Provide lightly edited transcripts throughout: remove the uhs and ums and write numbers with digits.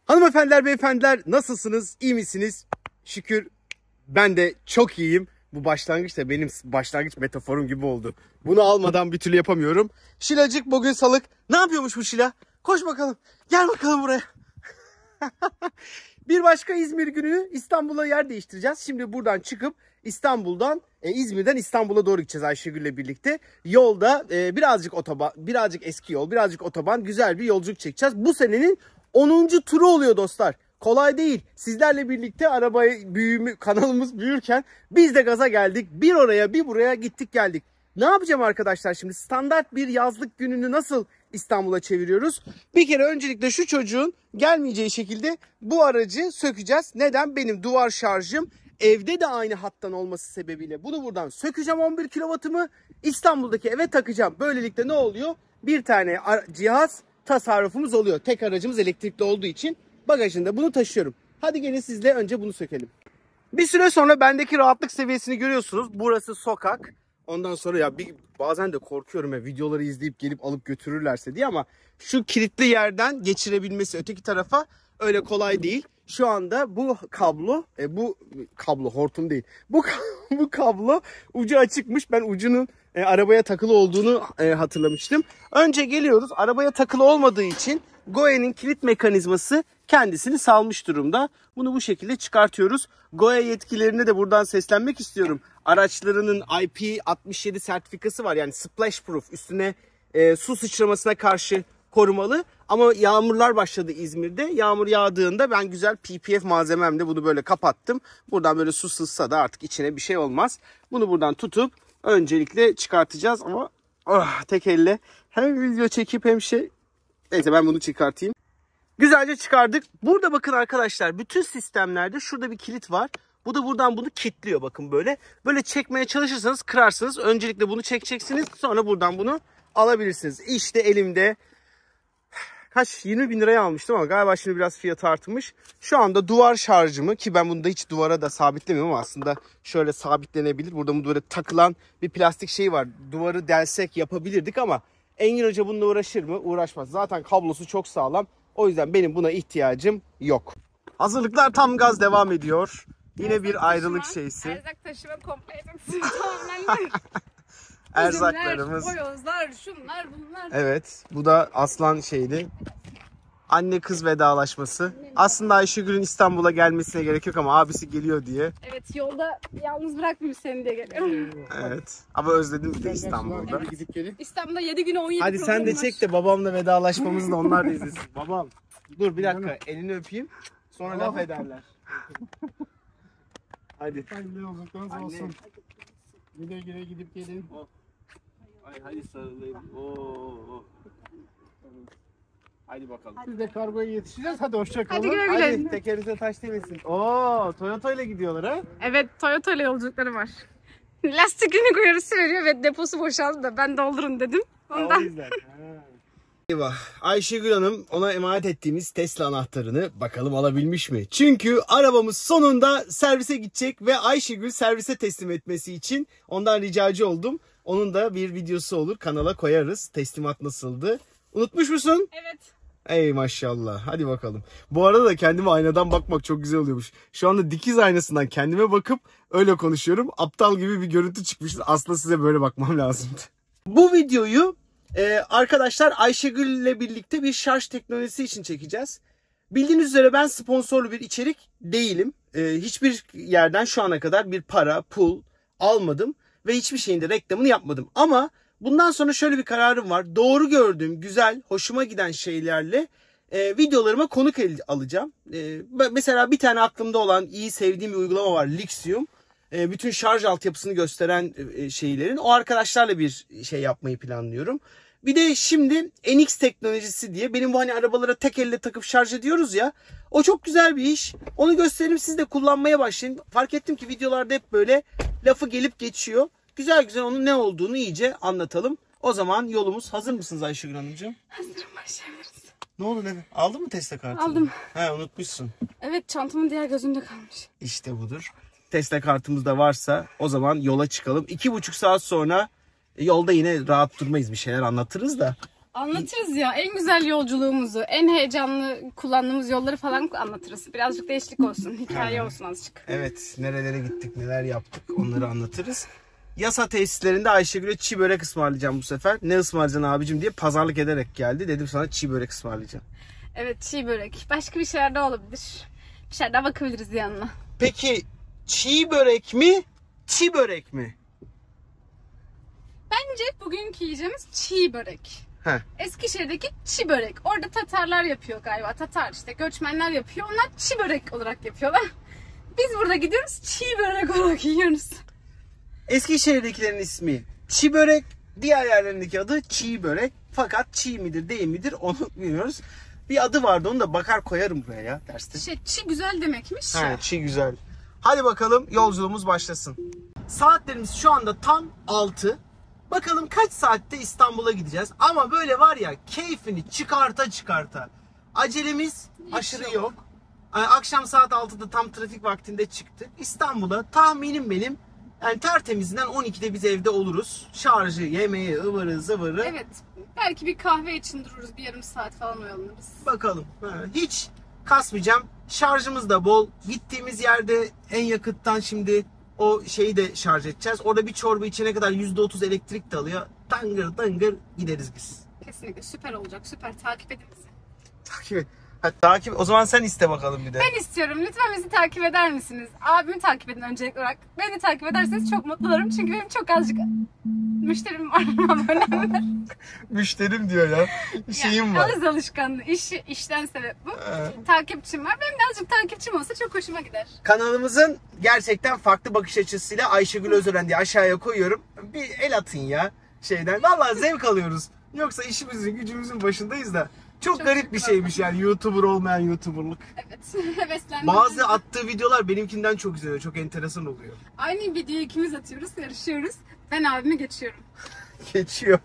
Hanımefendiler, beyefendiler nasılsınız? İyi misiniz? Şükür ben de çok iyiyim. Bu başlangıç da benim başlangıç metaforum gibi oldu. Bunu almadan bir türlü yapamıyorum. Şilacık bugün salık. Ne yapıyormuş bu Şila? Koş bakalım. Gel bakalım buraya. Bir başka İzmir günü İstanbul'a yer değiştireceğiz. Şimdi buradan çıkıp İzmir'den İstanbul'a doğru gideceğiz Ayşegül'le birlikte. Yolda birazcık otoban, birazcık eski yol, birazcık otoban, güzel bir yolculuk çekeceğiz. Bu senenin 10. turu oluyor dostlar. Kolay değil. Sizlerle birlikte kanalımız büyürken biz de gaza geldik. Bir oraya bir buraya gittik geldik. Ne yapacağım arkadaşlar şimdi? Standart bir yazlık gününü nasıl İstanbul'a çeviriyoruz? Bir kere öncelikle şu çocuğun gelmeyeceği şekilde bu aracı sökeceğiz. Neden? Benim duvar şarjım evde de aynı hattan olması sebebiyle bunu buradan sökeceğim, 11 kW'ımı İstanbul'daki eve takacağım. Böylelikle ne oluyor? Bir tane cihaz tasarrufumuz oluyor. Tek aracımız elektrikli olduğu için bagajında bunu taşıyorum. Hadi gelin sizle önce bunu sökelim. Bir süre sonra bendeki rahatlık seviyesini görüyorsunuz. Burası sokak. Ondan sonra bazen de korkuyorum videoları izleyip gelip alıp götürürlerse diye, ama şu kilitli yerden geçirebilmesi öteki tarafa öyle kolay değil. Şu anda bu kablo hortum değil. Bu kablo ucu açıkmış. Ben ucunun arabaya takılı olduğunu hatırlamıştım. Önce geliyoruz. Arabaya takılı olmadığı için GOE'nin kilit mekanizması kendisini salmış durumda. Bunu bu şekilde çıkartıyoruz. GOE yetkililerine de buradan seslenmek istiyorum. Araçlarının IP67 sertifikası var. Yani splash proof. Üstüne su sıçramasına karşı korumalı. Ama yağmurlar başladı İzmir'de. Yağmur yağdığında ben güzel PPF malzememle bunu böyle kapattım. Buradan böyle su sızsa da artık içine bir şey olmaz. Bunu buradan tutup öncelikle çıkartacağız ama tek elle hem video çekip hem neyse ben bunu çıkartayım. Güzelce çıkardık. Burada bakın arkadaşlar, bütün sistemlerde şurada bir kilit var. Bu da buradan bunu kilitliyor, bakın böyle. Böyle çekmeye çalışırsanız kırarsınız. Öncelikle bunu çekeceksiniz. Sonra buradan bunu alabilirsiniz. İşte elimde 20 bin liraya almıştım ama galiba şimdi biraz fiyatı artmış. Şu anda duvar şarjımı, ki ben bunu da hiç duvara da sabitlemiyorum ama aslında şöyle sabitlenebilir. Burada böyle takılan bir plastik şey var. Duvarı delsek yapabilirdik ama Engin Hoca bununla uğraşır mı? Uğraşmaz. Zaten kablosu çok sağlam. O yüzden benim buna ihtiyacım yok. Hazırlıklar tam gaz devam ediyor. Yine bir ayrılık şeysi. Erzak taşıma kompleksimiz tamamen. Erzaklarımız. Boyozlar, şunlar, bunlar. Evet. Bu da aslan şeydi. Anne kız vedalaşması. Aslında Ayşegül'ün İstanbul'a gelmesine gerek yok ama abisi geliyor diye. Evet, yolda yalnız bırakmayayım seni diye geliyorum. Evet. Ama özledim bir de İstanbul'da. Evet. İstanbul'da 7 güne 17 Hadi sen de çek de babamla vedalaşmamızı da onlar da izlesin. Babam. Dur bir dakika, elini öpeyim. Sonra laf ederler. Hadi. Hayırlı yolculuklarınız olsun. Güle güle gidip gelin. Hadi sarılayım. Hadi bakalım. Biz de kargoya yetişeceğiz. Hadi hoşça kalın. Hadi güle güle. Hadi tekerinize taş değmesin. Toyota ile gidiyorlar ha? Evet, Toyota ile yolculukları var. Lastiklerini uyarısı veriyor ve deposu boşaldı da ben doldurun dedim. Ondan. O yüzden. Eyvah. Ayşegül Hanım ona emanet ettiğimiz Tesla anahtarını bakalım alabilmiş mi? Çünkü arabamız sonunda servise gidecek ve Ayşegül servise teslim etmesi için ondan ricacı oldum. Onun da bir videosu olur, kanala koyarız. Teslimat nasıldı? Unutmuş musun? Evet. Ey maşallah. Hadi bakalım. Bu arada da kendime aynadan bakmak çok güzel oluyormuş. Şu anda dikiz aynasından kendime bakıp öyle konuşuyorum. Aptal gibi bir görüntü çıkmıştı. Aslında size böyle bakmam lazımdı. Bu videoyu arkadaşlar Ayşegül'le birlikte bir şarj teknolojisi için çekeceğiz. Bildiğiniz üzere ben sponsorlu bir içerik değilim. Hiçbir yerden şu ana kadar bir para, pul almadım ve hiçbir şeyin de reklamını yapmadım. Ama bundan sonra şöyle bir kararım var. Doğru gördüğüm, güzel, hoşuma giden şeylerle videolarıma konuk alacağım. Mesela bir tane aklımda olan, iyi sevdiğim bir uygulama var. Lixium. Bütün şarj altyapısını gösteren şeylerin. O arkadaşlarla bir şey yapmayı planlıyorum. Bir de şimdi NX teknolojisi diye, benim bu hani arabalara tek elle takıp şarj ediyoruz ya. O çok güzel bir iş. Onu göstereyim, siz de kullanmaya başlayın. Fark ettim ki videolarda hep böyle lafı gelip geçiyor. Güzel güzel onun ne olduğunu iyice anlatalım. O zaman yolumuz, hazır mısınız Ayşegül Hanımcığım? Hazırım, başlayabiliriz. Ne oldu ne? Aldın mı Tesla kartını? Aldım. He, unutmuşsun. Evet, çantamın diğer gözünde kalmış. İşte budur. Tesla kartımız da varsa o zaman yola çıkalım. 2,5 saat sonra yolda yine rahat durmayız, bir şeyler anlatırız da. Anlatırız ya. En güzel yolculuğumuzu, en heyecanlı kullandığımız yolları falan anlatırız. Birazcık değişiklik olsun. Hikaye olsun azıcık. Evet, nerelere gittik, neler yaptık onları anlatırız. Yasa tesislerinde Ayşegül'e çiğ börek ısmarlayacağım bu sefer. Ne ısmarlayacaksın abicim diye pazarlık ederek geldi. Dedim sana çiğ börek ısmarlayacağım. Evet, çiğ börek. Başka bir şeyler de olabilir. Bir şeyler daha bakabiliriz yanına. Peki çiğ börek mi, çiğ börek mi? Bence bugünkü yiyeceğimiz çiğ börek. Heh. Eskişehir'deki çiğ börek. Orada Tatarlar yapıyor galiba. Tatar işte göçmenler yapıyor. Onlar çiğ börek olarak yapıyorlar. Biz burada gidiyoruz çiğ börek olarak yiyoruz. Eskişehir'dekilerin ismi çiğ börek, diğer yerlerindeki adı çiğ börek. Fakat çiğ midir değil midir onu bilmiyoruz. Bir adı vardı, onu da bakar koyarım buraya ya derste. Çiğ güzel demekmiş ya. He, çiğ güzel. Hadi bakalım yolculuğumuz başlasın. Saatlerimiz şu anda tam 6. Bakalım kaç saatte İstanbul'a gideceğiz. Ama böyle var ya, keyfini çıkarta çıkarta. Acelemiz aşırı yok. Akşam saat 6'da tam trafik vaktinde çıktık. İstanbul'a tahminim benim yani tertemizinden 12'de biz evde oluruz. Şarjı, yemeği, ıvırı zıvırı. Evet. Belki bir kahve için dururuz. Bir yarım saat falan oyalanırız. Bakalım. Hiç kasmayacağım. Şarjımız da bol. Gittiğimiz yerde en yakıttan şimdi o şeyi de şarj edeceğiz. Orada bir çorba içene kadar %30 elektrik de alıyor. Tangır tangır gideriz biz. Kesinlikle süper olacak. Süper. Takip edin bizi. Takip et. Ha, takip. O zaman sen iste bakalım bir de. Ben istiyorum. Lütfen bizi takip eder misiniz? Abimi takip edin öncelikli olarak. Beni takip ederseniz çok mutlu olurum. Çünkü benim çok azıcık müşterim var. Abonemler. Müşterim diyor ya. Şeyim var. Ağız alışkanlığı. İşten sebep bu. Takipçim var. Benim de azıcık takipçim olsa çok hoşuma gider. Kanalımızın gerçekten farklı bakış açısıyla Ayşegül Özören diye aşağıya koyuyorum. Bir el atın ya şeyden. Vallahi zevk alıyoruz. Yoksa işimizin gücümüzün başındayız da. Çok garip bir şeymiş yani YouTuber olmayan YouTuber'lık. Evet. Heveslendim. Bazı attığı videolar benimkinden çok güzel, çok enteresan oluyor. Aynı videoyu ikimiz atıyoruz, yarışıyoruz. Ben abimi geçiyorum. Geçiyor.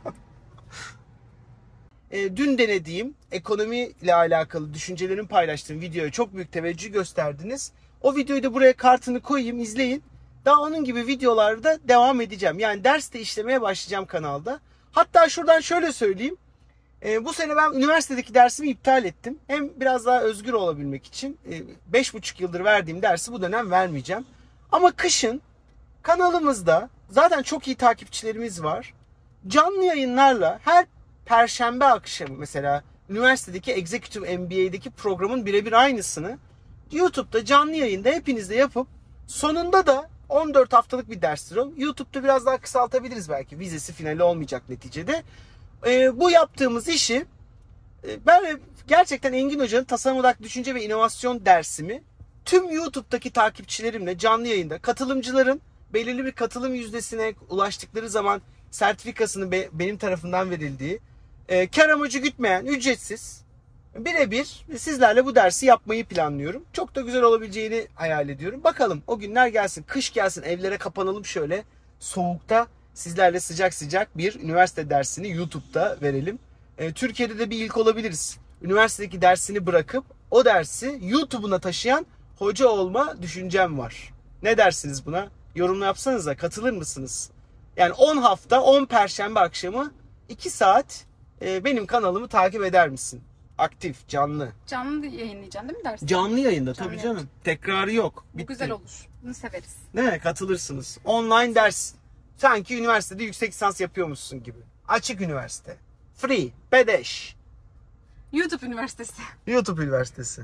Dün denediğim ekonomi ile alakalı düşüncelerimi paylaştığım videoya çok büyük teveccüh gösterdiniz. O videoyu da buraya kartını koyayım, izleyin. Daha onun gibi videolarda devam edeceğim. Yani ders de işlemeye başlayacağım kanalda. Hatta şuradan şöyle söyleyeyim. Bu sene ben üniversitedeki dersimi iptal ettim. Hem biraz daha özgür olabilmek için 5,5 yıldır verdiğim dersi bu dönem vermeyeceğim. Ama kışın kanalımızda zaten çok iyi takipçilerimiz var. Canlı yayınlarla her perşembe akşamı mesela üniversitedeki Executive MBA'deki programın birebir aynısını YouTube'da canlı yayında hepinizle yapıp sonunda da 14 haftalık bir derstir o. YouTube'da biraz daha kısaltabiliriz belki. Vizesi finali olmayacak neticede. Bu yaptığımız işi ben gerçekten Engin Hoca'nın tasarım odaklı düşünce ve inovasyon dersimi tüm YouTube'daki takipçilerimle canlı yayında katılımcıların belirli bir katılım yüzdesine ulaştıkları zaman sertifikasını benim tarafından verildiği kar amacı gütmeyen ücretsiz birebir sizlerle bu dersi yapmayı planlıyorum. Çok da güzel olabileceğini hayal ediyorum. Bakalım o günler gelsin, kış gelsin, evlere kapanalım şöyle soğukta. Sizlerle sıcak sıcak bir üniversite dersini YouTube'da verelim. Türkiye'de de bir ilk olabiliriz. Üniversitedeki dersini bırakıp o dersi YouTube'una taşıyan hoca olma düşüncem var. Ne dersiniz buna? Yorumla yapsanıza, katılır mısınız? Yani 10 hafta 10 perşembe akşamı 2 saat benim kanalımı takip eder misin? Aktif, canlı. Canlı yayınlayacaksın değil mi dersi? Canlı yayında tabii Canlı canım. Tekrarı yok. Bu Bitti. güzel olur. Bunu severiz. Ne? Katılırsınız. Online ders. Sanki üniversitede yüksek lisans yapıyormuşsun gibi. Açık üniversite. Free. Bedeş. YouTube Üniversitesi. YouTube Üniversitesi.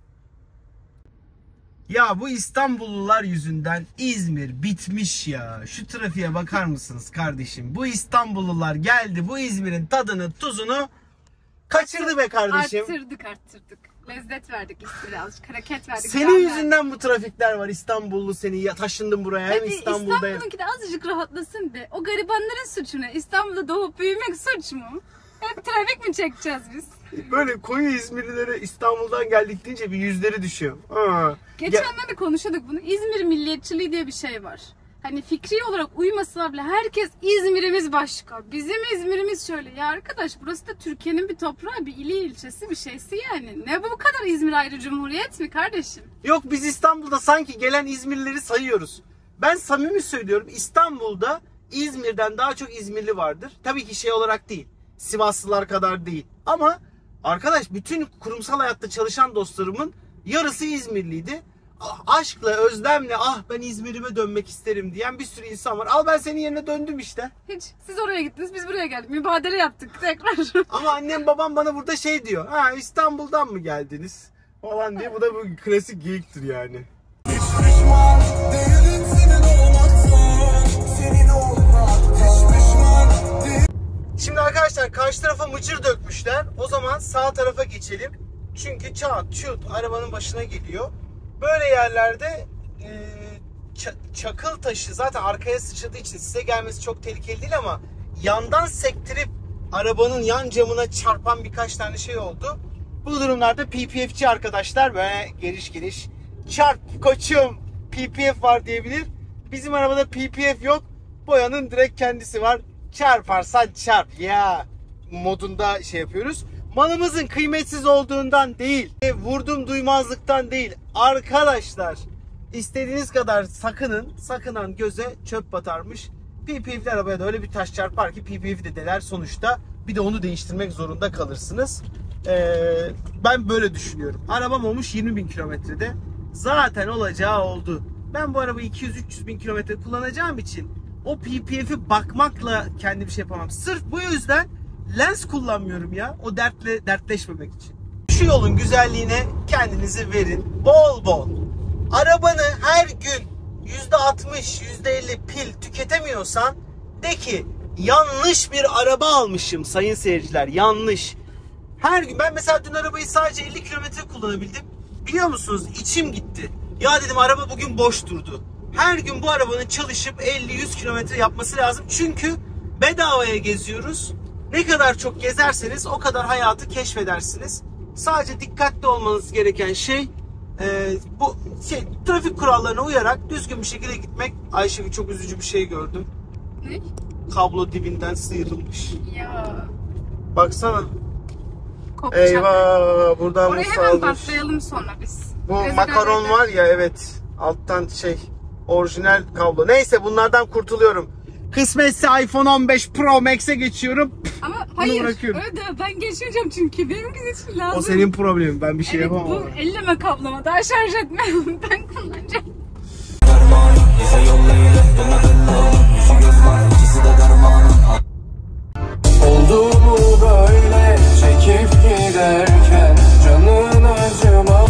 Ya bu İstanbullular yüzünden İzmir bitmiş ya. Şu trafiğe bakar mısınız kardeşim? Bu İstanbullular geldi, bu İzmir'in tadını, tuzunu kaçırdı be kardeşim. Arttırdık. Lezzet verdik birazcık. Hareket verdik. Senin yüzünden bu trafikler var. İstanbullu seni ya, taşındım buraya. Hem Hadi İstanbul'dayım. İstanbul'unki de azıcık rahatlasın be. O garibanların suçu ne? İstanbul'da doğup büyümek suç mu? Hep trafik mi çekeceğiz biz? Böyle koyu İzmirlilere İstanbul'dan geldik deyince bir yüzleri düşüyor. Geçenlerde konuşuyorduk bunu. İzmir milliyetçiliği diye bir şey var. Hani fikri olarak uymasalar bile herkes İzmir'imiz başka. Bizim İzmir'imiz şöyle. Ya arkadaş burası da Türkiye'nin bir toprağı, bir ili, ilçesi, bir şeysi yani. Ne bu kadar İzmir ayrı cumhuriyet mi kardeşim? Yok biz İstanbul'da sanki gelen İzmirlileri sayıyoruz. Ben samimi söylüyorum, İstanbul'da İzmir'den daha çok İzmirli vardır. Tabii ki şey olarak değil. Sivaslılar kadar değil. Ama arkadaş bütün kurumsal hayatta çalışan dostlarımın yarısı İzmirliydi. Aşkla, özlemle ben İzmir'ime dönmek isterim diyen bir sürü insan var. Al ben senin yerine döndüm işte. Hiç. Siz oraya gittiniz, biz buraya geldik. Mübadele yaptık tekrar. Ama annem babam bana burada şey diyor. İstanbul'dan mı geldiniz? Falan diye. Bu da bu klasik geyiktir yani. Hiç pişman değilim senin olmaktan. Senin olmak hiç pişman değilim. Şimdi arkadaşlar karşı tarafa mıcır dökmüşler. O zaman sağ tarafa geçelim. Çünkü çat çut arabanın başına geliyor. Böyle yerlerde çakıl taşı zaten arkaya sıçradığı için size gelmesi çok tehlikeli değil ama yandan sektirip arabanın yan camına çarpan birkaç tane şey oldu. Bu durumlarda PPF'ci arkadaşlar böyle geliş çarp koçum PPF var diyebilir. Bizim arabada PPF yok. Boyanın direkt kendisi var. Çarparsan çarp ya modunda şey yapıyoruz. Malımızın kıymetsiz olduğundan değil, vurdum duymazlıktan değil. Arkadaşlar istediğiniz kadar sakınan göze çöp batarmış. PPF'li arabaya da öyle bir taş çarpar ki PPF de deler sonuçta. Bir de onu değiştirmek zorunda kalırsınız. Ben böyle düşünüyorum. Arabam olmuş 20.000 kilometrede. Zaten olacağı oldu. Ben bu arabayı 200-300 bin kilometre kullanacağım için o PPF'i bakmakla kendi bir şey yapamam. Sırf bu yüzden lens kullanmıyorum ya. O dertleşmemek için. Şu yolun güzelliğine kendinizi verin. Bol bol. Arabanı her gün %60, %50 pil tüketemiyorsan de ki yanlış bir araba almışım sayın seyirciler. Yanlış. Her gün ben mesela dün arabayı sadece 50 kilometre kullanabildim. Biliyor musunuz? İçim gitti. Ya dedim araba bugün boş durdu. Her gün bu arabanın çalışıp 50-100 kilometre yapması lazım. Çünkü bedavaya geziyoruz. Ne kadar çok gezerseniz o kadar hayatı keşfedersiniz. Sadece dikkatli olmanız gereken şey bu trafik kurallarına uyarak düzgün bir şekilde gitmek. Ayşegül çok üzücü bir şey gördüm. Ne? Kablo dibinden sıyrılmış. Ya. Baksana. Kopacak. Eyvah buradan orayı bu hemen saldır. patlayalım sonra biz. Bu Rezil makaron eder. var ya evet alttan orijinal kablo. Neyse bunlardan kurtuluyorum. Kısmetse iPhone 15 Pro Max'e geçiyorum. Ama hayır. bırakıyorum. Öyle deme, ben geçmeyeceğim çünkü benim için lazım. O senin problemin. Ben bir şey Evet, yapamam. bu elleme kablama. Daha şarj etme. Ben kullanacağım. Oldu mu böyle çekip giderken canın acıma.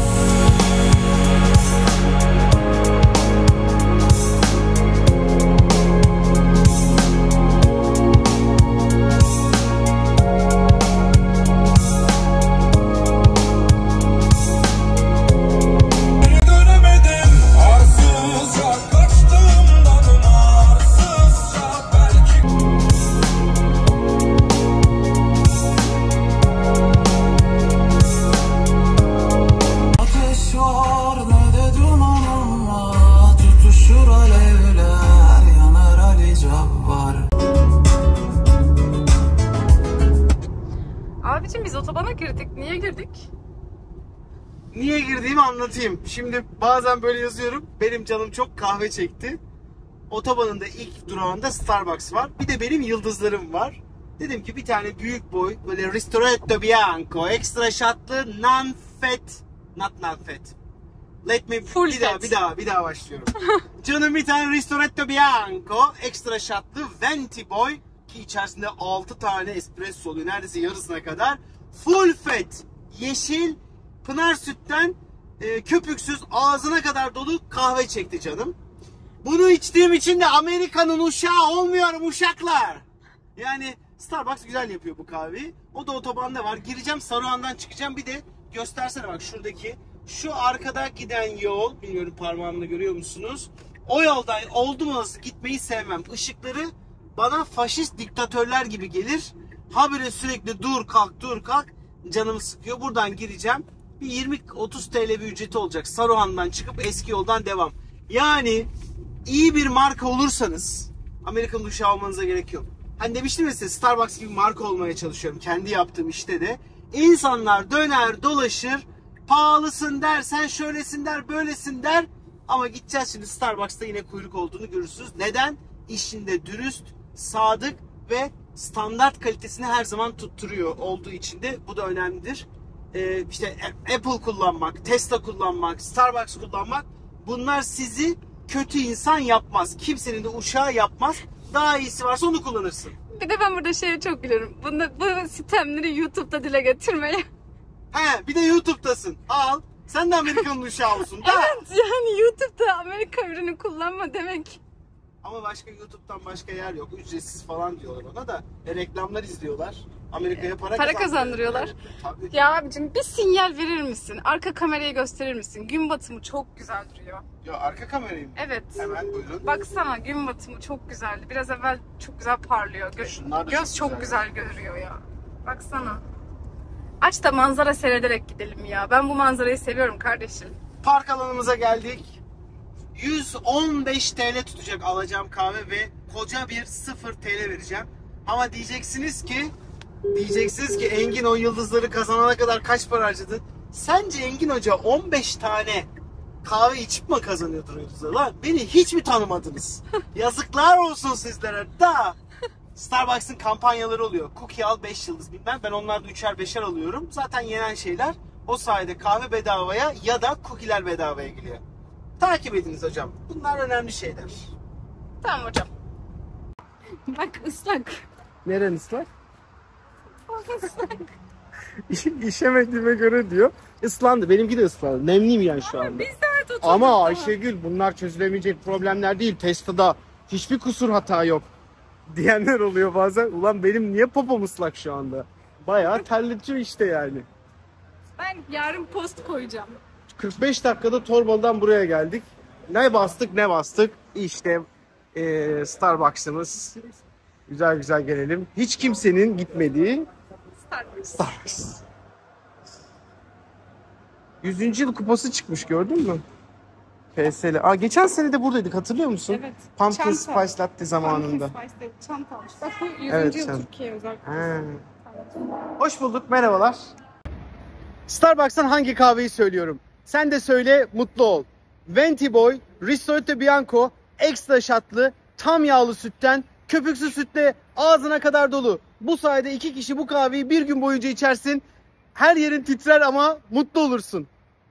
Dönemedim arsızca kaçtım danıma arsızca belki. Ateş var ne de dumanım var. Tutuşur alevler yanar Ali Cabbar. Abicim biz otobana girdik. Niye girdik? Niye girdiğimi anlatayım. Şimdi bazen böyle yazıyorum. Benim canım çok kahve çekti. Otobanın da ilk durağında Starbucks var. Bir de benim yıldızlarım var. Dedim ki bir tane büyük boy böyle Ristretto Bianco ekstra şatlı not non-fat. Let me Full bir daha başlıyorum. Canım bir tane Ristretto Bianco ekstra şatlı venti boy ki içerisinde 6 tane espresso oluyor. Neredeyse yarısına kadar. Full fat. Yeşil pınar sütten köpüksüz ağzına kadar dolu kahve çekti canım. Bunu içtiğim için de Amerika'nın uşağı olmuyorum uşaklar. Yani Starbucks güzel yapıyor bu kahveyi. O da otobanda var. Gireceğim Saruhan'dan çıkacağım. Bir de göstersene bak şuradaki. Şu arkada giden yol. Bilmiyorum parmağımla görüyor musunuz? O yoldan oldum olası gitmeyi sevmem. Işıkları bana faşist diktatörler gibi gelir. Habire sürekli dur kalk canımı sıkıyor. Buradan gireceğim. Bir 20-30 TL bir ücreti olacak. Saruhan'dan çıkıp eski yoldan devam. Yani iyi bir marka olursanız Amerikan uşağı olmanıza gerek yok. Hani demiştim ya size Starbucks gibi marka olmaya çalışıyorum. Kendi yaptığım işte de. İnsanlar döner dolaşır. Pahalısın dersen şöylesin der böylesin der. Ama gideceğiz şimdi Starbucks'ta yine kuyruk olduğunu görürsünüz. Neden? İşinde dürüst, sadık ve standart kalitesini her zaman tutturuyor olduğu için de bu da önemlidir. İşte Apple kullanmak, Tesla kullanmak, Starbucks kullanmak, bunlar sizi kötü insan yapmaz. Kimsenin de uşağı yapmaz. Daha iyisi varsa onu kullanırsın. Bir de ben burada şeye çok gülüyorum. Bu sistemleri YouTube'da dile getirmeye. He, bir de YouTube'dasın. Al. Sen de Amerika'nın uşağı olsun. Da. Evet, yani YouTube'da Amerika ürünü kullanma demek. Ama başka YouTube'dan başka yer yok. Ücretsiz falan diyorlar ona da. Reklamlar izliyorlar. Amerika'ya para kazandırıyorlar. Tabii. Ya abicim bir sinyal verir misin? Arka kamerayı gösterir misin? Gün batımı çok güzel duruyor. Ya arka kamerayı mı? Evet. Hemen buyurun. Baksana gün batımı çok güzeldi. Biraz evvel çok güzel parlıyor. Şunlar da Göz çok çok güzel görüyor ya. Baksana. Aç da manzara seyrederek gidelim ya. Ben bu manzarayı seviyorum kardeşim. Park alanımıza geldik. 115 TL tutacak alacağım kahve ve koca bir 0 TL vereceğim. Ama diyeceksiniz ki Engin o yıldızları kazanana kadar kaç para harcadı? Sence Engin Hoca 15 tane kahve içip mi kazanıyordur o yıldızları lan? Beni hiç mi tanımadınız? Yazıklar olsun sizlere da. Starbucks'ın kampanyaları oluyor. Cookie al 5 yıldız bilmem. Ben onlarda 3'er 5'er alıyorum. Zaten yenen şeyler. O sayede kahve bedavaya ya da cookie'ler bedavaya geliyor. Takip ediniz hocam. Bunlar önemli şeyler. Tamam hocam. Bak ıslak. Neren ıslak? İşemediğime göre diyor. Islandı. Benimki de ıslandı. Nemliyim yani şu anda. Biz de evet oturduk. Ama Ayşegül bunlar çözülemeyecek problemler değil. Testo'da hiçbir kusur hata yok diyenler oluyor bazen. Ulan benim niye popom ıslak şu anda? Bayağı terletiyor işte yani. Ben yarın post koyacağım. 45 dakikada Torbalı'dan buraya geldik. Ne bastık. İşte Starbucks'ımız. Güzel güzel gelelim. Hiç kimsenin gitmediği Starbucks. 100. yıl kupası çıkmış, gördün mü? PSL. Geçen sene de buradaydık, hatırlıyor musun? Evet. Pumpkin Çanta. Spice Latte zamanında. Pumpkin Spice'de çanta almış. Bak bu 100. Evet, yıl sen. Türkiye özel. Hoş bulduk, merhabalar. Starbucks'tan hangi kahveyi söylüyorum? Sen de söyle, mutlu ol. Venti Boy, Risotto Bianco, ekstra şatlı, tam yağlı sütten, köpüksüz sütle ağzına kadar dolu. Bu sayede 2 kişi bu kahveyi bir gün boyunca içersin. Her yerin titrer ama mutlu olursun.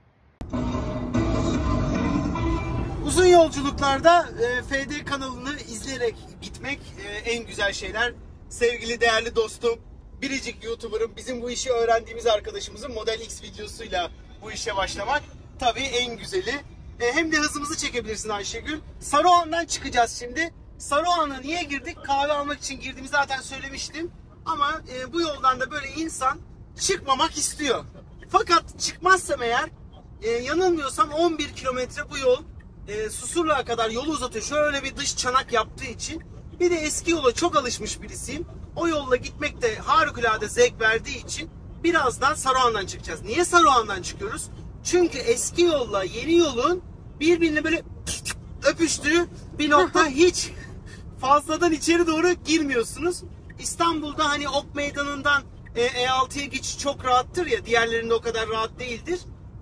Uzun yolculuklarda FD kanalını izleyerek gitmek en güzel şeyler. Sevgili değerli dostum, biricik YouTuber'ım, bizim bu işi öğrendiğimiz arkadaşımızın Model X videosuyla bu işe başlamak tabii en güzeli. Hem de hızımızı çekebilirsin Ayşegül. Saruhan'dan çıkacağız şimdi. Saruhan'a niye girdik? Kahve almak için girdiğimi zaten söylemiştim. Ama bu yoldan da böyle insan çıkmamak istiyor. Fakat çıkmazsam eğer, yanılmıyorsam 11 kilometre bu yol Susurluğa kadar yolu uzatıyor. Şöyle bir dış çanak yaptığı için. Bir de eski yola çok alışmış birisiyim. O yolla gitmek de harikulade zevk verdiği için birazdan Saruhan'dan çıkacağız. Niye Saruhan'dan çıkıyoruz? Çünkü eski yolla yeni yolun birbirine böyle öpüştüğü bir nokta, hiç fazladan içeri doğru girmiyorsunuz. İstanbul'da hani Ok Meydanı'ndan E6'ya geçiş çok rahattır ya, diğerlerinde o kadar rahat değildir.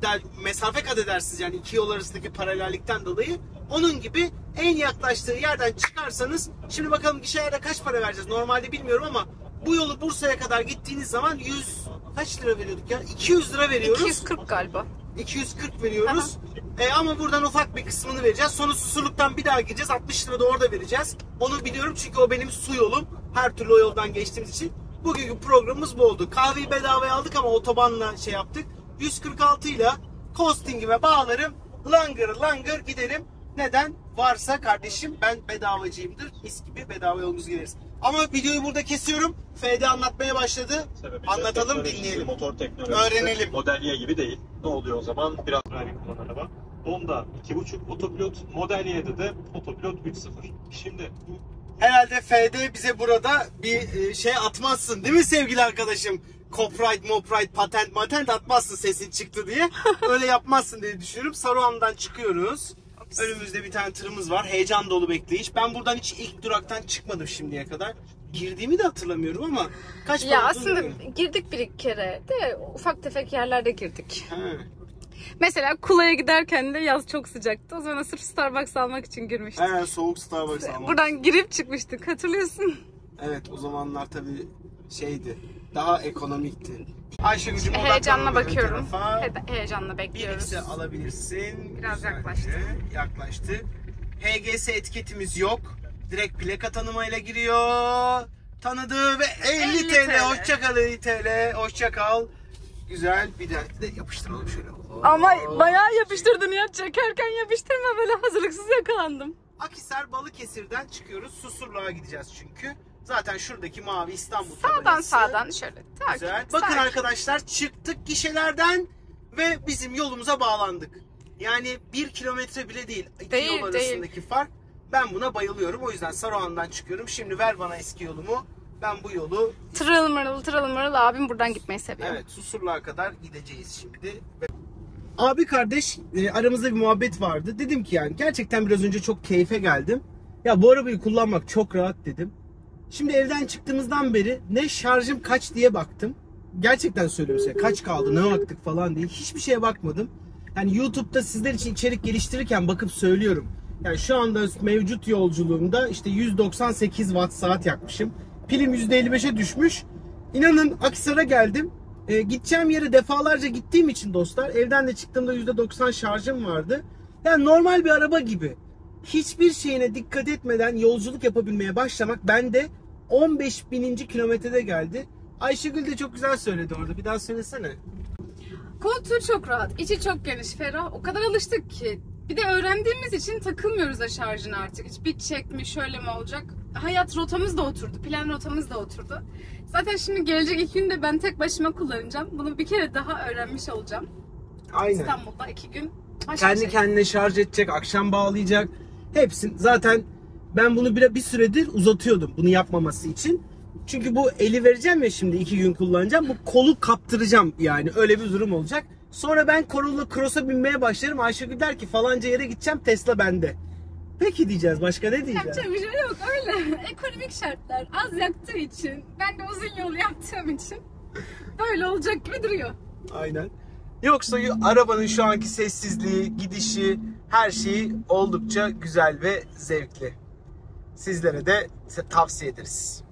Mesafe kat edersiniz yani iki yol arasındaki paralellikten dolayı. Onun gibi en yaklaştığı yerden çıkarsanız, şimdi bakalım gişelerde kaç para vereceğiz normalde bilmiyorum ama bu yolu Bursa'ya kadar gittiğiniz zaman kaç lira veriyorduk ya? 200 lira veriyoruz. 240 galiba. 240 veriyoruz. Ama buradan ufak bir kısmını vereceğiz. Sonra Susurluk'tan bir daha gideceğiz. 60 lira da orada vereceğiz. Onu biliyorum çünkü o benim su yolum. Her türlü o yoldan geçtiğimiz için. Bugünkü programımız bu oldu. Kahveyi bedavaya aldık ama otobanla şey yaptık. 146 ile Kosting'ime bağlarım. Langır langır gidelim. Neden? Varsa kardeşim, ben bedavacıyımdır. Mis gibi bedava yolumuz gideriz. Ama videoyu burada kesiyorum. FD anlatmaya başladı. Anlatalım, dinleyelim. Motor teknolojisi. Öğrenelim. Model Y gibi değil. Ne oluyor o zaman? Biraz driving kullanan araba. Honda 2.5 otopilot, Model Y'de de otopilot 3.0. Şimdi Herhalde FD bize burada bir şey atmazsın değil mi sevgili arkadaşım? Copyright, moprite, patent atmazsın sesin çıktı diye. Öyle yapmazsın diye düşünüyorum. Saruhan'dan çıkıyoruz. Önümüzde bir tane tırımız var. Heyecan dolu bekleyiş. Ben buradan hiç ilk duraktan çıkmadım şimdiye kadar. Girdiğimi de hatırlamıyorum ama kaç Ya aslında girdik bir iki kere de ufak tefek yerlerde girdik. He. Mesela Kula'ya giderken de yaz çok sıcaktı. O zaman sırf Starbucks almak için girmiştik. Soğuk Starbucks almak. Buradan girip çıkmıştık, hatırlıyorsun. Evet, o zamanlar tabii şeydi. Daha ekonomikti. Ayşegül'cüm Heyecanla bakıyorum. Heyecanla bekliyoruz. 1x'e alabilirsin. Biraz Güzelce yaklaştı. HGS etiketimiz yok. Direkt plaka tanımayla giriyor. Tanıdı ve 50 TL. Hoşçakal 50 TL. Hoşçakal. Güzel, bir de yapıştıralım şöyle. Ama bayağı yapıştırdın ya. Çekerken yapıştırma, böyle hazırlıksız yakalandım. Akhisar Balıkesir'den çıkıyoruz. Susurluğa gideceğiz çünkü. Zaten şuradaki mavi İstanbul Sağdan şöyle. Güzel. Bakın arkadaşlar, çıktık gişelerden ve bizim yolumuza bağlandık. Yani 1 kilometre bile değil. İki yol arasındaki fark. Ben buna bayılıyorum. O yüzden Saruhan'dan çıkıyorum. Şimdi ver bana eski yolumu. Ben bu yolu... Tırıl mırıl abim buradan gitmeyi seviyor. Evet, Susurluğa kadar gideceğiz şimdi. Abi kardeş aramızda bir muhabbet vardı. Dedim ki yani gerçekten biraz önce çok keyfe geldim. Ya bu arabayı kullanmak çok rahat dedim. Şimdi evden çıktığımızdan beri ne şarjım kaç diye baktım. Gerçekten söylüyorum size, kaç kaldı, ne baktık falan diye. Hiçbir şeye bakmadım. Yani YouTube'da sizler için içerik geliştirirken bakıp söylüyorum. Yani şu anda mevcut yolculuğumda işte 198 watt saat yakmışım. Pilim %55'e düşmüş. İnanın Akhisar'a geldim. Gideceğim yere defalarca gittiğim için dostlar, evden de çıktığımda %90 şarjım vardı. Yani normal bir araba gibi. Hiçbir şeyine dikkat etmeden yolculuk yapabilmeye başlamak bende 15.000. kilometrede geldi. Ayşegül de çok güzel söyledi orada. Bir daha söylesene. Koltuğu çok rahat, içi çok geniş, ferah. O kadar alıştık ki. Bir de öğrendiğimiz için takılmıyoruz da şarjına artık. Hiç bitecek mi, şöyle mi olacak? Hayat rotamız da oturdu, plan rotamız da oturdu. Zaten şimdi gelecek 2 günde ben tek başıma kullanacağım. Bunu bir kere daha öğrenmiş olacağım. Aynen. İstanbul'da 2 gün. Kendi kendine şarj edecek, akşam bağlayacak. Hepsini. Zaten ben bunu bir süredir uzatıyordum bunu yapmaması için. Çünkü bu eli vereceğim ya, şimdi 2 gün kullanacağım. Bu kolu kaptıracağım yani, öyle bir durum olacak. Sonra ben Corolla Cross'a binmeye başlarım. Ayşegül der ki falanca yere gideceğim, Tesla bende. Peki diyeceğiz, başka ne diyeceğiz? Yapacak bir şey yok, öyle. Ekonomik şartlar az yaktığı için, ben de uzun yol yaptığım için böyle olacak gibi duruyor. Aynen. Yoksa arabanın şu anki sessizliği, gidişi, her şeyi oldukça güzel ve zevkli. Sizlere de tavsiye ederiz.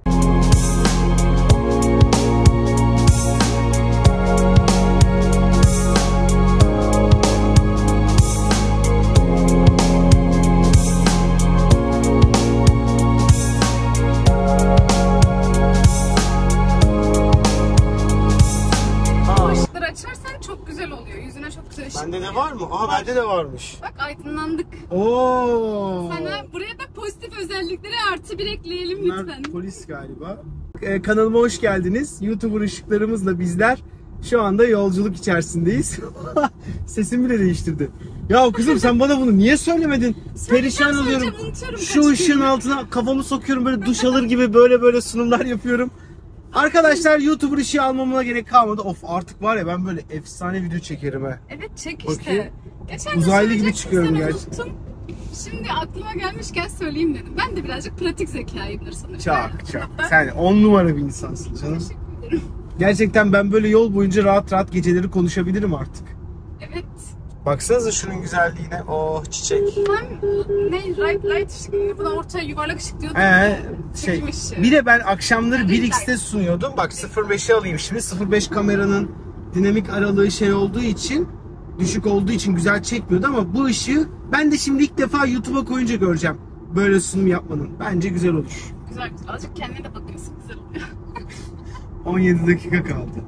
Bende de var mı? Aa, bende de varmış. Bak, aydınlandık. Oo. Sana buraya da pozitif özellikleri +1 ekleyelim bunlar lütfen. Polis galiba. Kanalıma hoş geldiniz. YouTuber ışıklarımızla bizler şu anda yolculuk içerisindeyiz. Sesimi bile değiştirdi. Ya kızım, sen bana bunu niye söylemedin? Perişan oluyorum. Şu ışığın altına kafamı sokuyorum, böyle duş alır gibi böyle sunumlar yapıyorum. Arkadaşlar, YouTuber ışığı almama gerek kalmadı. Of, artık var ya, ben böyle efsane video çekerim ha. Evet, çek işte. Bakayım. Geçen uzaylı gibi çıkıyorum gerçekten. Şimdi aklıma gelmişken söyleyeyim dedim. Ben de birazcık pratik zekayımdır sonuçta. Çok. Sen 10 numara bir insansın canım. Gerçekten ben böyle yol boyunca rahat geceleri konuşabilirim artık. Evet. Baksanıza şunun güzelliğine. Oh, çiçek. Light ışık. Buna ortaya yuvarlak ışık diyordum. Bir de ben akşamları 1x'te sunuyordum. Bak, 0.5'i alayım şimdi. 0.5 kameranın dinamik aralığı olduğu için, düşük olduğu için güzel çekmiyordu ama bu ışığı ben de şimdi ilk defa YouTube'a koyunca göreceğim. Böyle sunum yapmanın. Bence güzel olur. Güzel. Azıcık kendine de bakıyorsun. Güzel oluyor. 17 dakika kaldı.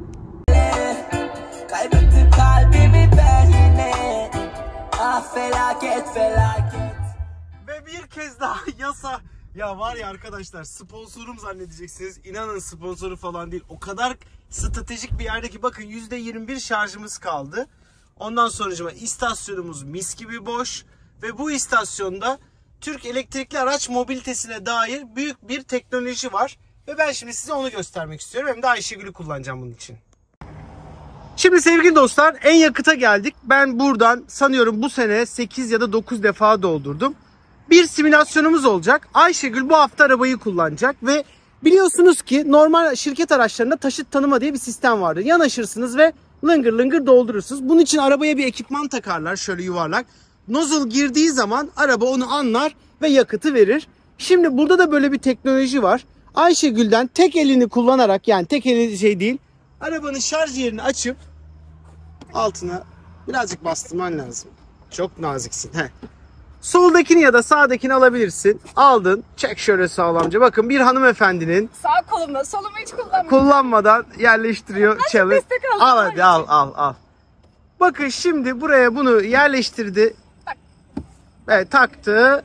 Kaybettim kalbimi ben yine. Ah, felaket. Ve bir kez daha yasa. Ya var ya arkadaşlar, sponsorum zannedeceksiniz. İnanın sponsoru falan değil. O kadar stratejik bir yerde ki, bakın %21 şarjımız kaldı. Ondan sonracıma istasyonumuz mis gibi boş. Ve bu istasyonda Türk elektrikli araç mobilitesine dair büyük bir teknoloji var. Ve ben şimdi size onu göstermek istiyorum. Hem de Ayşegül'ü kullanacağım bunun için. Şimdi sevgili dostlar, en yakıta geldik. Ben buradan sanıyorum bu sene 8 ya da 9 defa doldurdum. Bir simülasyonumuz olacak. Ayşegül bu hafta arabayı kullanacak ve biliyorsunuz ki normal şirket araçlarında taşıt tanıma diye bir sistem vardır. Yanaşırsınız ve lıngır lıngır doldurursunuz. Bunun için arabaya bir ekipman takarlar, şöyle yuvarlak. Nozzle girdiği zaman araba onu anlar ve yakıtı verir. Şimdi burada da böyle bir teknoloji var. Ayşegül'den tek elini kullanarak, yani tek eli şey değil, arabanın şarj yerini açıp altına birazcık bastırman lazım. Çok naziksin. Soldakini ya da sağdakini alabilirsin. Aldın. Çek şöyle sağlamca. Bakın bir hanımefendinin Sağ kolumla, solumu hiç kullanmıyorum. kullanmadan yerleştiriyor. Challenge. destek aldım. Al hadi al. Bakın şimdi buraya bunu yerleştirdi. Evet, taktı.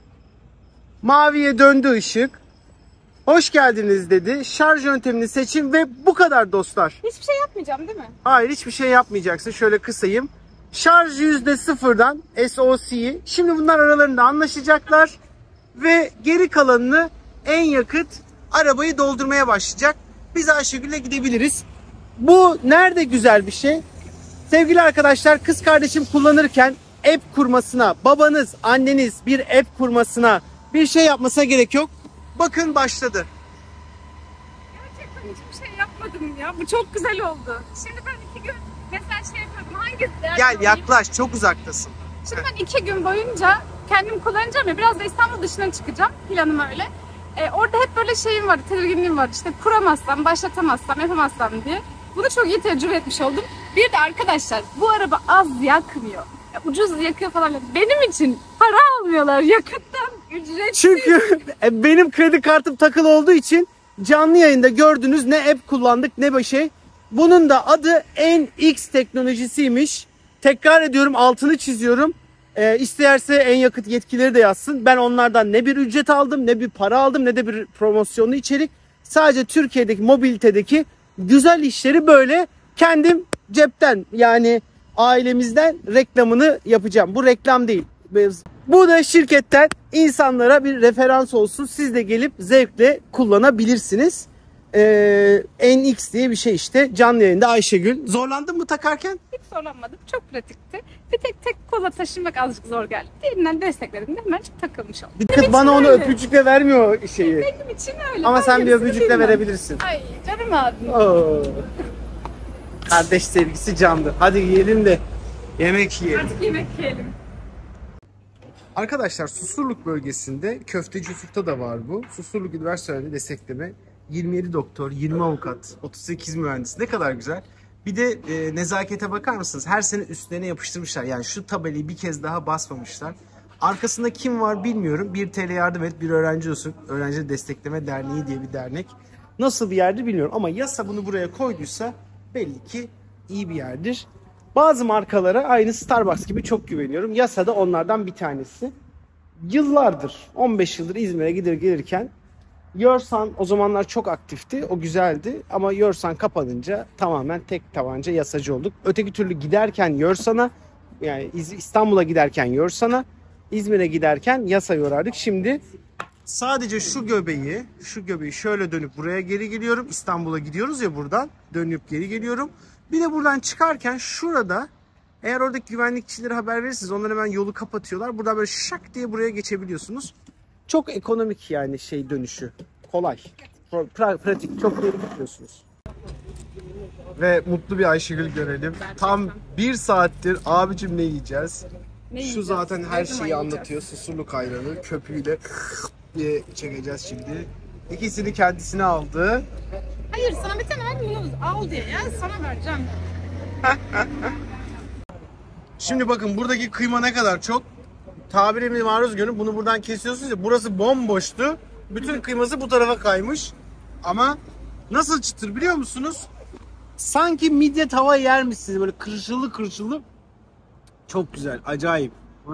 Maviye döndü ışık. Hoş geldiniz dedi. Şarj yöntemini seçin ve bu kadar dostlar. Hiçbir şey yapmayacağım değil mi? Hayır, hiçbir şey yapmayacaksın. Şöyle kısayım. Şarj %0'dan SOC'yi. Şimdi bunlar aralarında anlaşacaklar. Ve geri kalanını en yakıt arabayı doldurmaya başlayacak. Biz Ayşegül'le gidebiliriz. Bu nerede güzel bir şey? Sevgili arkadaşlar, kız kardeşim kullanırken app kurmasına, babanız, anneniz bir app kurmasına, bir şey yapmasına gerek yok. Bakın başladı. Gerçekten hiçbir şey yapmadım ya. Bu çok güzel oldu. Şimdi ben 2 gün mesela şey yapıyordum. Hangisi değerli Gel olayım? yaklaş, çok uzaktasın. Şimdi ben 2 gün boyunca kendim kullanacağım ya. Biraz da İstanbul dışına çıkacağım. Planım öyle. Orada hep böyle şeyim vardı, tedirginliğim vardı. İşte kuramazsam, başlatamazsam, yapamazsam diye. Bunu çok iyi tecrübe etmiş oldum. Bir de arkadaşlar, bu araba az yakmıyor. Ucuz yakıyor falan. Benim için para almıyorlar yakıttan, ücretsiz. Çünkü benim kredi kartım takılı olduğu için canlı yayında gördünüz, ne app kullandık ne bir şey. Bunun da adı NX teknolojisiymiş. Tekrar ediyorum, altını çiziyorum. İsterse en yakıt yetkileri de yazsın. Ben onlardan ne bir ücret aldım, ne bir para aldım, ne de bir promosyonlu içerik. Sadece Türkiye'deki mobilitedeki güzel işleri böyle kendim cepten, yani ailemizden reklamını yapacağım. Bu reklam değil. Bu da şirketten insanlara bir referans olsun. Siz de gelip zevkle kullanabilirsiniz. NX diye bir şey işte. Canlı yayında Ayşegül. Zorlandın mı takarken? Hiç zorlanmadım. Çok pratikti. Bir tek kola taşımak azıcık zor geldi. Diğerinden destekledim de hemen takılmış oldum. Dikkat, bana onu öyle. öpücükle vermiyor şeyi. Benim için öyle. Ama Ben sen bir gerisini öpücükle bilmem. verebilirsin. Ay canım abim. Oo. Kardeş sevgisi candı. Hadi yiyelim de yemek yiyelim. Artık yemek yiyelim. Arkadaşlar, Susurluk bölgesinde Köfteci Ufuk'ta da var bu. Susurluk Üniversitesi'nde destekleme. 27 doktor, 20 avukat, 38 mühendis. Ne kadar güzel. Bir de nezakete bakar mısınız? Her sene üstlerine yapıştırmışlar. Yani şu tabelayı bir kez daha basmamışlar. Arkasında kim var bilmiyorum. 1 TL yardım et, bir öğrenci olsun. Öğrenci Destekleme Derneği diye bir dernek. Nasıl bir yerdir bilmiyorum ama yasa bunu buraya koyduysa belli ki iyi bir yerdir. Bazı markalara, aynı Starbucks gibi çok güveniyorum. Yasa da onlardan bir tanesi. Yıllardır, 15 yıldır İzmir'e gelirken Yorsan o zamanlar çok aktifti. O güzeldi ama Yorsan kapanınca tamamen tek tabanca yasacı olduk. Öteki türlü giderken Yorsan'a, yani İstanbul'a giderken Yorsan'a, İzmir'e giderken yasa yorardık. Şimdi sadece şu göbeği şöyle dönüp buraya geri geliyorum. İstanbul'a gidiyoruz ya, buradan dönüp geri geliyorum. Bir de buradan çıkarken şurada, eğer oradaki güvenlikçilere haber verirseniz, onlar hemen yolu kapatıyorlar. Buradan böyle şak diye buraya geçebiliyorsunuz. Çok ekonomik, yani şey dönüşü. Kolay. Pratik. Çok geri gidiyorsunuz. Ve mutlu bir Ayşegül görelim. Tam 1 saattir abicim ne yiyeceğiz? Şu zaten her şeyi anlatıyor. Susurluk ayranı köpüğüyle diye çekeceğiz şimdi. İkisini kendisine aldı. Hayır, sana bir tane bunu al diye ya, sana vereceğim. Şimdi bakın buradaki kıyma ne kadar çok. Tabirimi maruz görün, bunu buradan kesiyorsunuz ya, burası bomboştu. Bütün kıyması bu tarafa kaymış. Ama nasıl çıtır biliyor musunuz? Sanki midye tava yer misiniz? Böyle kırışılı kırışılı. Çok güzel, acayip.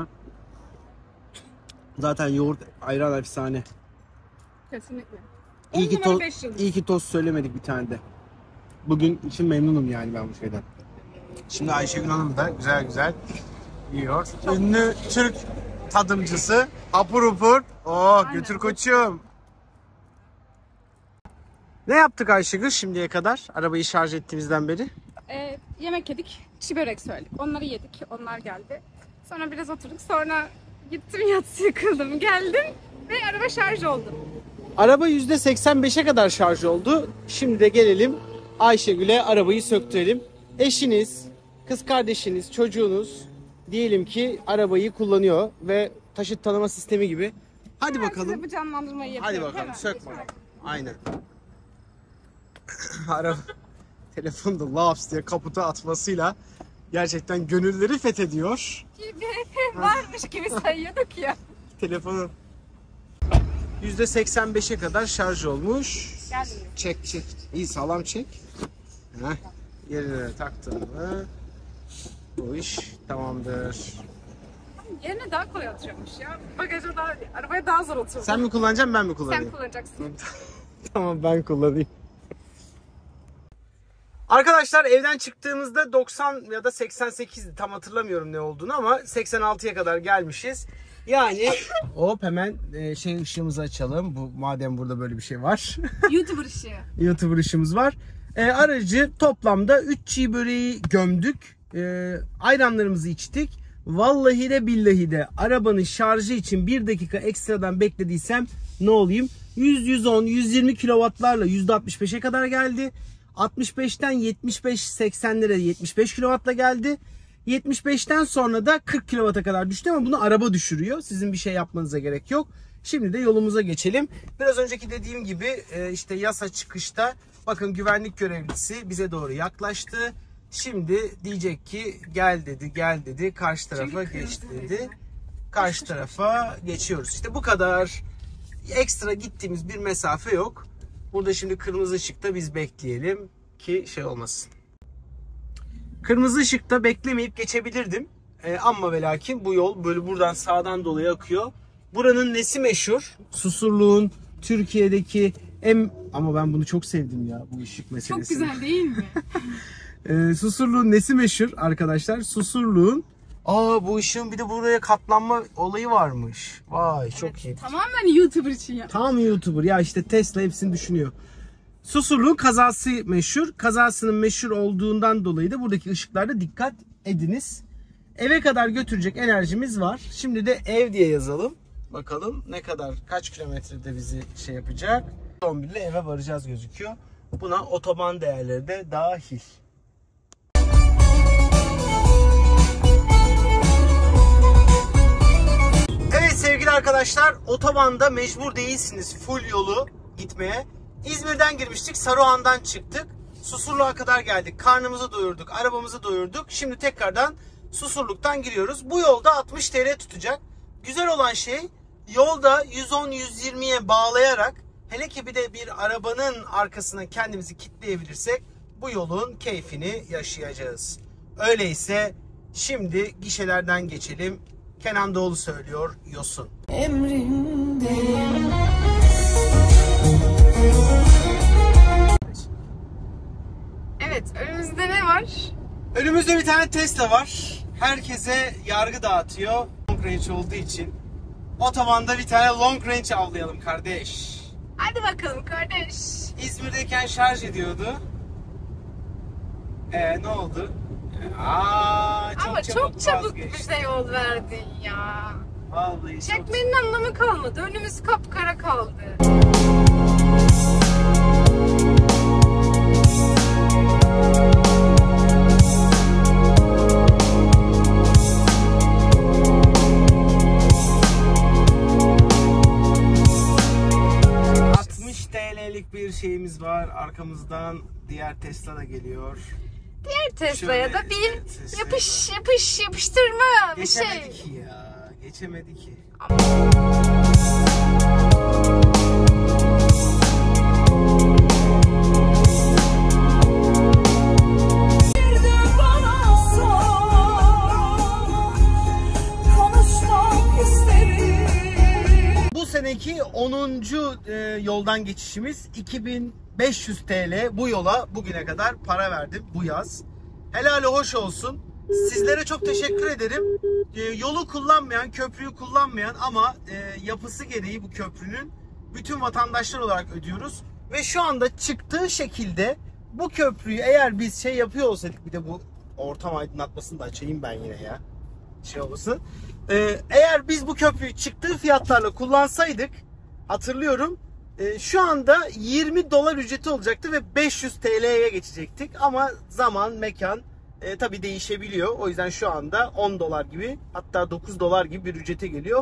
Zaten yoğurt, ayran efsane. Kesinlikle. İyi ki tost söylemedik bir tane de. Bugün için memnunum yani ben bu şeyden. Şimdi Ayşegül Hanım da güzel güzel yiyor. Ünlü Türk tadımcısı. Hapur hapur. Oh, götür koçum. Ne yaptık Ayşegül şimdiye kadar? Arabayı şarj ettiğimizden beri. Yemek yedik, çiğ börek söyledik. Onları yedik, onlar geldi. Sonra biraz oturduk, sonra gittim yatsıya kıldım, geldim ve araba şarj oldu. Araba %85'e kadar şarj oldu. Şimdi de gelelim Ayşegül'e arabayı söktürelim. Eşiniz, kız kardeşiniz, çocuğunuz diyelim ki arabayı kullanıyor ve taşıt tanıma sistemi gibi. Hadi Size bakalım. bu canlandırmayı Hadi yapıyorum. bakalım Hemen. sök bakalım. Aynen. Araba telefonu da laps diye kaputa atmasıyla gerçekten gönülleri fethediyor. Bir varmış gibi sayıyorduk ya. Telefonun %85'e kadar şarj olmuş. Gelmiyor. Çek. İyi sağlam çek. Heh. Yerine taktın mı? Bu iş tamamdır. Yerine daha kolay oturuyormuş ya. Bagaja daha, arabaya daha zor oturuyor. Sen mi kullanacaksın ben mi kullanayım? Sen kullanacaksın. Tamam ben kullanayım. Arkadaşlar evden çıktığımızda 90 ya da 88'di tam hatırlamıyorum ne olduğunu ama 86'ya kadar gelmişiz. Yani hop hemen ışığımızı açalım. Bu madem burada böyle bir şey var. YouTuber ışığı. YouTuber ışığımız var. Aracı toplamda 3 çiğ böreği gömdük. Ayranlarımızı içtik. Vallahi de billahi de arabanın şarjı için 1 dakika ekstradan beklediysem ne olayım? 100, 110, 120 kW'larla %65'e kadar geldi. 65'ten 75-80'lere 75 kW'la geldi. 75'ten sonra da 40 kW'a kadar düştü ama bunu araba düşürüyor. Sizin bir şey yapmanıza gerek yok. Şimdi de yolumuza geçelim. Biraz önceki dediğim gibi işte yasa çıkışta bakın güvenlik görevlisi bize doğru yaklaştı. Şimdi diyecek ki gel dedi karşı tarafa geç dedi. Karşı tarafa geçiyoruz. İşte bu kadar. Ekstra gittiğimiz bir mesafe yok. Burada şimdi kırmızı ışıkta biz bekleyelim ki şey olmasın. Kırmızı ışıkta beklemeyip geçebilirdim. Ama ve lakin bu yol böyle buradan sağdan dolayı akıyor. Buranın nesi meşhur? Susurluğun Türkiye'deki ama ben bunu çok sevdim ya bu ışık meselesini. Çok güzel değil mi? Susurluğun nesi meşhur arkadaşlar? Susurluğun bu ışığın bir de buraya katlanma olayı varmış. Vay çok iyi. Tamamen YouTuber için ya. Tam YouTuber ya işte Tesla hepsini düşünüyor. Susurluğun kazası meşhur. Kazasının meşhur olduğundan dolayı da buradaki ışıklarda dikkat ediniz. Eve kadar götürecek enerjimiz var. Şimdi de ev diye yazalım. Bakalım ne kadar kaç kilometrede bizi şey yapacak. 11 ile eve varacağız gözüküyor. Buna otoban değerleri de dahil. Evet sevgili arkadaşlar, otobanda mecbur değilsiniz full yolu gitmeye. İzmir'den girmiştik, Saruhan'dan çıktık. Susurluğa kadar geldik. Karnımızı doyurduk, arabamızı doyurduk. Şimdi tekrardan Susurluk'tan giriyoruz. Bu yolda 60 TL tutacak. Güzel olan şey yolda 110-120'ye bağlayarak hele ki bir de bir arabanın arkasına kendimizi kitleyebilirsek bu yolun keyfini yaşayacağız. Öyleyse şimdi gişelerden geçelim. Kenan Doğulu söylüyor Yosun. Emrindeyim. Evet, önümüzde ne var? Önümüzde bir tane Tesla var. Herkese yargı dağıtıyor. Long range olduğu için. Otobanda bir tane long range avlayalım kardeş. Hadi bakalım kardeş. İzmir'deyken şarj ediyordu. Ne oldu? Ama çok çabuk vazgeçti. bize yol verdin ya. Vallahi çok. Çekmenin anlamı kalmadı. Önümüz kapkara kaldı. TL'lik bir şeyimiz var. Arkamızdan diğer Tesla da geliyor. Diğer Tesla'ya Şöyle, da bir evet, yapıştırma bir şey. Geçemedi ki ya. Geçemedi ki. Bu seneki 10. yoldan geçişimiz 2500 TL bu yola bugüne kadar para verdim bu yaz. Helali hoş olsun. Sizlere çok teşekkür ederim. Yolu kullanmayan, köprüyü kullanmayan ama yapısı gereği bu köprünün bütün vatandaşlar olarak ödüyoruz. Ve şu anda çıktığı şekilde bu köprüyü eğer biz şey yapıyor olsaydık, bir de bu ortam aydınlatmasını da açayım ben yine ya. Şey olmasın. Eğer biz bu köprüyü çıktığı fiyatlarla kullansaydık, hatırlıyorum, şu anda 20 dolar ücreti olacaktı ve 500 TL'ye geçecektik. Ama zaman, mekan tabii değişebiliyor. O yüzden şu anda 10 dolar gibi, hatta 9 dolar gibi bir ücrete geliyor.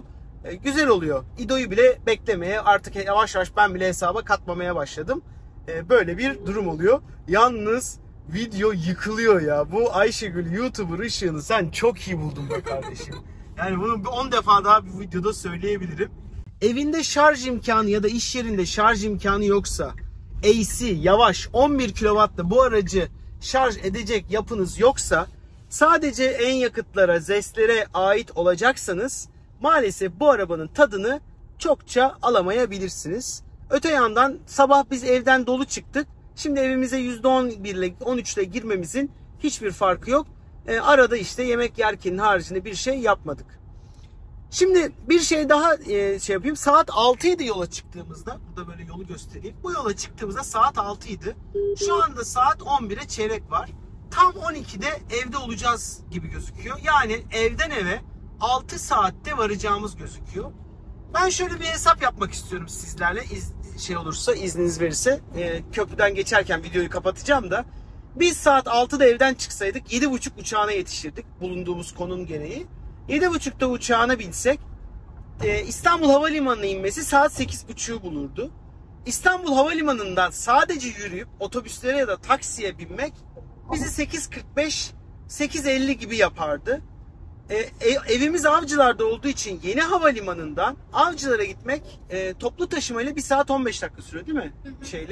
Güzel oluyor. İdo'yu bile beklemeye artık yavaş yavaş ben bile hesaba katmamaya başladım. Böyle bir durum oluyor. Yalnız video yıkılıyor ya. Bu Ayşegül YouTuber ışığını sen çok iyi buldun be kardeşim. Yani bunu 10 defa daha bir videoda söyleyebilirim. Evinde şarj imkanı ya da iş yerinde şarj imkanı yoksa, AC yavaş 11 kW'la bu aracı şarj edecek yapınız yoksa, sadece en yakıtlara, ZES'lere ait olacaksanız maalesef bu arabanın tadını çokça alamayabilirsiniz. Öte yandan sabah biz evden dolu çıktık. Şimdi evimize %11 ile 13 ile girmemizin hiçbir farkı yok. Arada işte yemek yerken haricinde bir şey yapmadık. Şimdi bir şey daha şey yapayım. Saat 6'ydı yola çıktığımızda. Burada böyle yolu göstereyim. Bu yola çıktığımızda saat 6'ydı. Şu anda saat 11'e çeyrek var. Tam 12'de evde olacağız gibi gözüküyor. Yani evden eve 6 saatte varacağımız gözüküyor. Ben şöyle bir hesap yapmak istiyorum sizlerle. Şey olursa, izniniz verirse köprüden geçerken videoyu kapatacağım da. Biz saat 6'da evden çıksaydık 7.30 uçağına yetişirdik. Bulunduğumuz konum gereği. 7.30'da uçağına binsek İstanbul Havalimanı'na inmesi saat 8.30'u bulurdu. İstanbul Havalimanı'ndan sadece yürüyüp otobüslere ya da taksiye binmek bizi 8.45, 8.50 gibi yapardı. Evimiz Avcılar'da olduğu için yeni havalimanından Avcılar'a gitmek toplu taşımayla 1 saat 15 dakika sürüyor değil mi?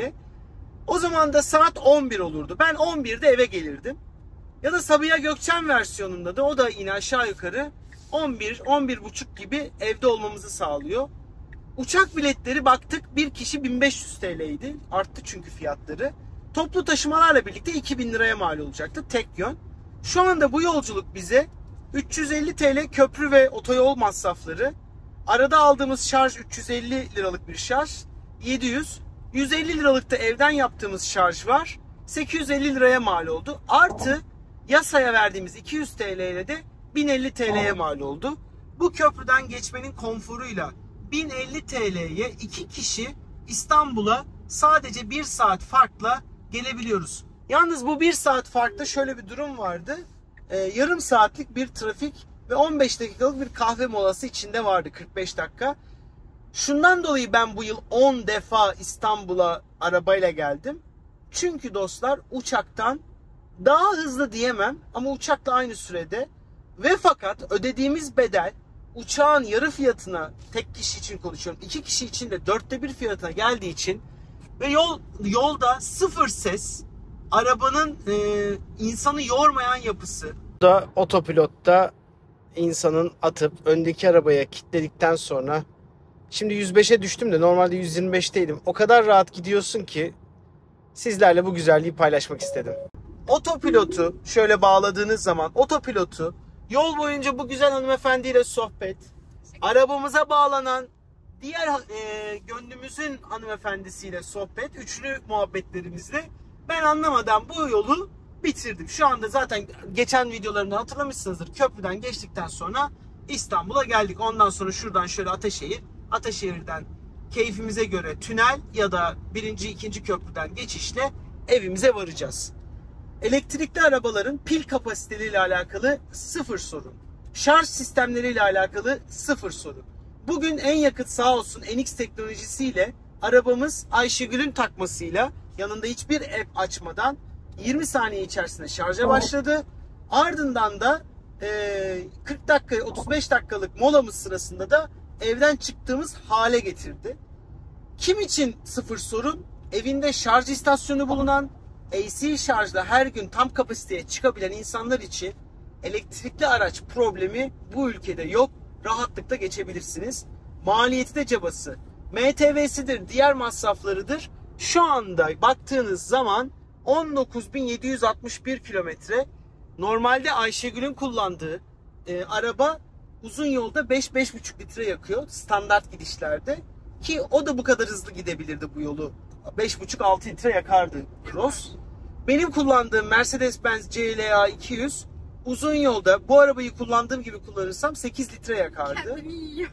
O zaman da saat 11 olurdu. Ben 11'de eve gelirdim. Ya da Sabiha Gökçen versiyonunda da o da yine aşağı yukarı 11-11.30 gibi evde olmamızı sağlıyor. Uçak biletleri baktık bir kişi 1500 TL'ydi. Arttı çünkü fiyatları. Toplu taşımalarla birlikte 2000 liraya mal olacaktı tek yön. Şu anda bu yolculuk bize 350 TL köprü ve otoyol masrafları. Arada aldığımız şarj 350 liralık bir şarj. 700. 150 liralık da evden yaptığımız şarj var. 850 liraya mal oldu. Artı yasaya verdiğimiz 200 TL ile de 1050 TL'ye mal oldu. Bu köprüden geçmenin konforuyla 1050 TL'ye 2 kişi İstanbul'a sadece 1 saat farkla gelebiliyoruz. Yalnız bu 1 saat farkta şöyle bir durum vardı. Yarım saatlik bir trafik ve 15 dakikalık bir kahve molası içinde vardı, 45 dakika. Şundan dolayı ben bu yıl 10 defa İstanbul'a arabayla geldim. Çünkü dostlar uçaktan daha hızlı diyemem ama uçakla aynı sürede ve fakat ödediğimiz bedel uçağın yarı fiyatına, tek kişi için konuşuyorum, 2 kişi için de 1/4 fiyatına geldiği için ve yolda sıfır ses, arabanın insanı yormayan yapısı. Da otopilotta insanın atıp öndeki arabaya kilitledikten sonra, şimdi 105'e düştüm de normalde 125'teydim. O kadar rahat gidiyorsun ki sizlerle bu güzelliği paylaşmak istedim. Otopilotu şöyle bağladığınız zaman otopilotu yol boyunca bu güzel hanımefendiyle sohbet, arabamıza bağlanan diğer gönlümüzün hanımefendisiyle sohbet, üçlü muhabbetlerimizle ben anlamadan bu yolu bitirdim. Şu anda zaten geçen videolarımda hatırlamışsınızdır. Köprüden geçtikten sonra İstanbul'a geldik. Ondan sonra şuradan şöyle Ataşehir, Ataşehir'den keyfimize göre tünel ya da 1. 2. köprüden geçişle evimize varacağız. Elektrikli arabaların pil kapasiteleriyle alakalı sıfır sorun. Şarj sistemleriyle alakalı sıfır sorun. Bugün en yakıt sağ olsun NX teknolojisiyle arabamız Ayşegül'ün takmasıyla yanında hiçbir app açmadan 20 saniye içerisinde şarja başladı. Ardından da 40 dakika 35 dakikalık molamız sırasında da evden çıktığımız hale getirdi. Kim için sıfır sorun? Evinde şarj istasyonu bulunan, AC şarjla her gün tam kapasiteye çıkabilen insanlar için elektrikli araç problemi bu ülkede yok. Rahatlıkla geçebilirsiniz. Maliyeti de cabası. MTV'sidir, diğer masraflarıdır. Şu anda baktığınız zaman 19.761 kilometre. Normalde Ayşegül'ün kullandığı araba uzun yolda 5-5,5 litre yakıyor standart gidişlerde. Ki o da bu kadar hızlı gidebilirdi bu yolu. 5,5-6 litre yakardı Cross. Benim kullandığım Mercedes-Benz CLA 200 uzun yolda bu arabayı kullandığım gibi kullanırsam 8 litre yakardı. Kendimi yiyor.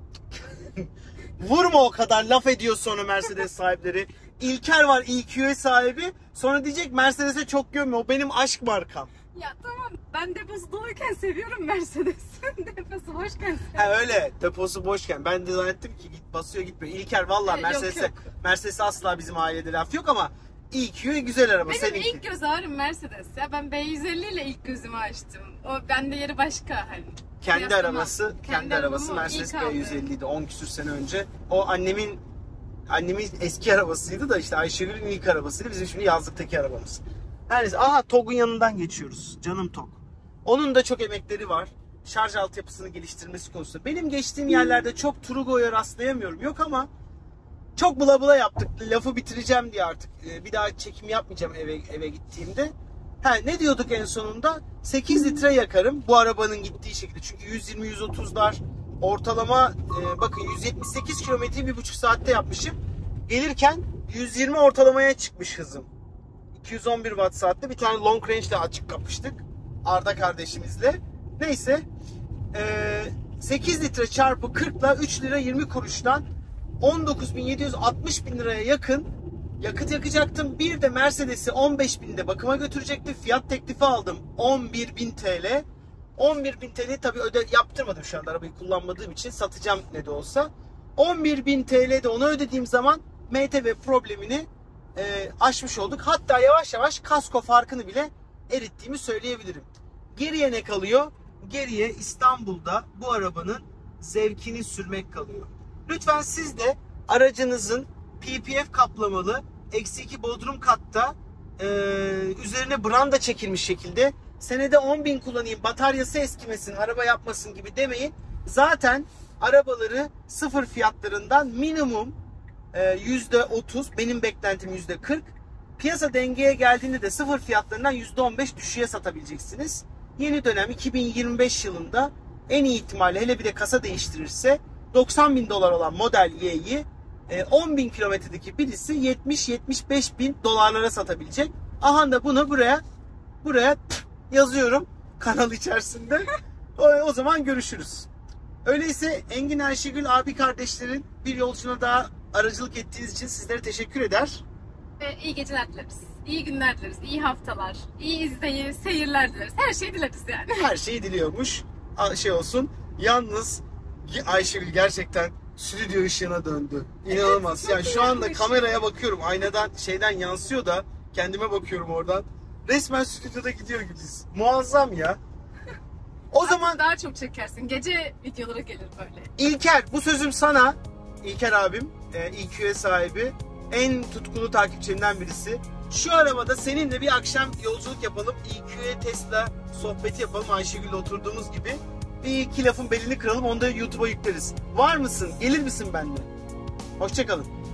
Vurma, o kadar laf ediyor sonra Mercedes sahipleri. İlker var, EQ'ye sahibi. Sonra diyecek Mercedes'e çok gömme. O benim aşk markam. Ya tamam, ben deposu doluyken seviyorum Mercedes'in. Deposu boşken Ha öyle, deposu boşken. Ben de zannettim ki basıyor gitmiyor. İlker valla yok. Mercedes asla bizim ailede laf yok ama EQ güzel araba. Benim seninki. ilk göz ağrım Mercedes ya. Ben B150 ile ilk gözümü açtım. O bende yeri başka hani. Kendi Kıyaslamam. arabası arabamı Mercedes ilk aldı. B150'ydi 10 küsür sene önce. O annemin eski arabasıydı da işte Ayşegül'ün ilk arabasıydı. Bizim şimdi yazlıktaki arabamız. Her neyse. Aha TOG'un yanından geçiyoruz. Canım TOG. Onun da çok emekleri var. Şarj altyapısını geliştirmesi konusunda. Benim geçtiğim yerlerde çok Turugo'ya rastlayamıyorum. Yok ama çok bula bula yaptık. Lafı bitireceğim diye artık. Bir daha çekim yapmayacağım eve gittiğimde. Ne diyorduk en sonunda? 8 litre yakarım bu arabanın gittiği şekilde. Çünkü 120-130'lar ortalama bakın 178 kilometreyi 1,5 saatte yapmışım. Gelirken 120 ortalamaya çıkmış hızım. 211 watt saatte bir tane long range ile açık kapıştık. Arda kardeşimizle. Neyse 8 litre çarpı 40 ile 3 lira 20 kuruştan 19.760 bin liraya yakın yakıt yakacaktım. Bir de Mercedes'i 15.000'de bakıma götürecektim. Fiyat teklifi aldım. 11.000 TL. 11.000 TL tabii yaptırmadım şu anda arabayı kullanmadığım için. Satacağım ne de olsa. 11.000 TL'de onu ödediğim zaman MTV problemini aşmış olduk. Hatta yavaş yavaş kasko farkını bile erittiğimi söyleyebilirim. Geriye ne kalıyor? Geriye İstanbul'da bu arabanın zevkini sürmek kalıyor. Lütfen siz de aracınızın PPF kaplamalı -2 bodrum katta üzerine branda çekilmiş şekilde senede 10.000 kullanayım, bataryası eskimesin, araba yapmasın gibi demeyin. Zaten arabaları sıfır fiyatlarından minimum %30, benim beklentim %40. Piyasa dengeye geldiğinde de sıfır fiyatlarından %15 düşüğe satabileceksiniz. Yeni dönem 2025 yılında en iyi ihtimalle, hele bir de kasa değiştirirse, 90.000 dolar olan Model Y'yi 10.000 kilometredeki birisi 70-75 bin dolarlara satabilecek. Aha da bunu buraya yazıyorum kanal içerisinde. O zaman görüşürüz. Öyleyse Engin, Ayşegül abi kardeşlerin bir yolculuğuna daha aracılık ettiğiniz için sizlere teşekkür eder. İyi geceler dileriz. İyi günler dileriz. İyi haftalar. İyi seyirler dileriz. Her şeyi dileriz yani. Her şeyi diliyormuş. Şey olsun. Yalnız Ayşegül gerçekten stüdyo ışığına döndü. İnanılmaz. Evet, yani şu anda kameraya bakıyorum. Aynadan yansıyor da kendime bakıyorum oradan. Resmen stüdyoda gidiyor gibiyiz. Muazzam ya. O zaman daha çok çekersin. Gece videolara gelir böyle. İlker, bu sözüm sana. İlker abim, EQ'ye sahibi. En tutkulu takipçimden birisi. Şu arabada seninle bir akşam yolculuk yapalım. EQ'ye Tesla sohbeti yapalım. Ayşegül'le oturduğumuz gibi. Bir iki lafın belini kıralım. Onu da YouTube'a yükleriz. Var mısın? Gelir misin benimle? Hoşça kalın.